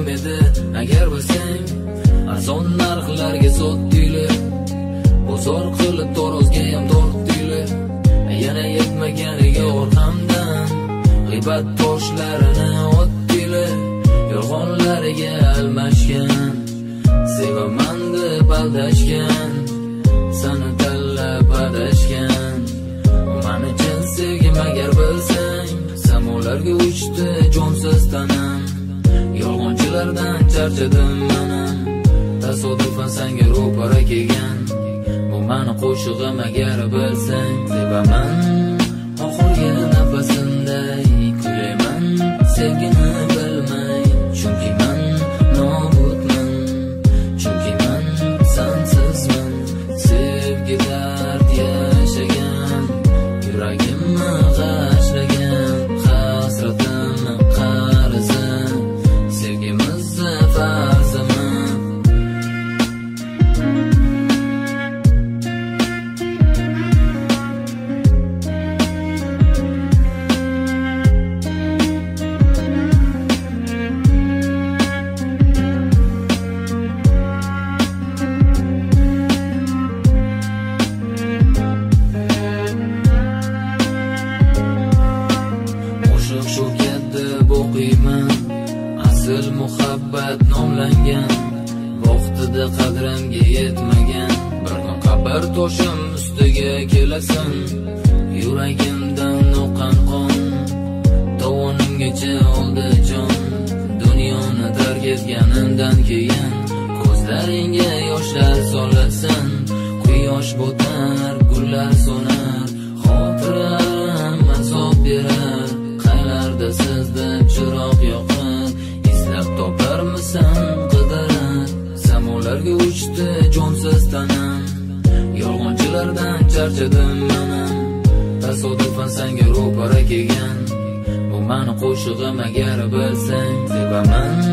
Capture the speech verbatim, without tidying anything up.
edi agar bilsang. Arzon narxlarga sotdilar, bozor qilib torozga ham tortdilar. Yana yetmaganiga orqamdan g'iybat toshlarini otdilar. Yolg'onlariga almashgan, sevaman deb aldashgan, seni tanlab adashgan. Men uchun sevgim agar bilsang, samolarga uchdi jonsiz tanam. Yolg'onchilardan charchadim men, tasodifan senga ro'para kelgan. Bu meni qo'shig'im agar bilsang, sevaman oxirgi nafasimday kulayman sevgini bilmay. Chunki men nobudman, chunki men sensizman. Sevgi dard yashagan, yuragimni g'ashlagan, hasratimni qarzi, sevgimizni farzimi. Shu ketib o'qiyman, asl muhabbat nomlangan, vaqtida qadrimga yetmagan. Bir kun qabr toshim ustiga kelasan, yuragimdan oqqan qon tovonimgacha oldi jon. Dunyoni tark etganimdan keyin ko'zlaringga yoshlar solasan. Quyosh botar, gullar so'nar, xotiralar azob berar. Sizda chiroq yoqib, eslab toparmisan qidirib. Samolarga uchdi jonsiz tanam, yolg'onchilardan charchadim men. Tasodifan senga ro'para kelgan, bu meni qo'shig'im agar bilsang, sevaman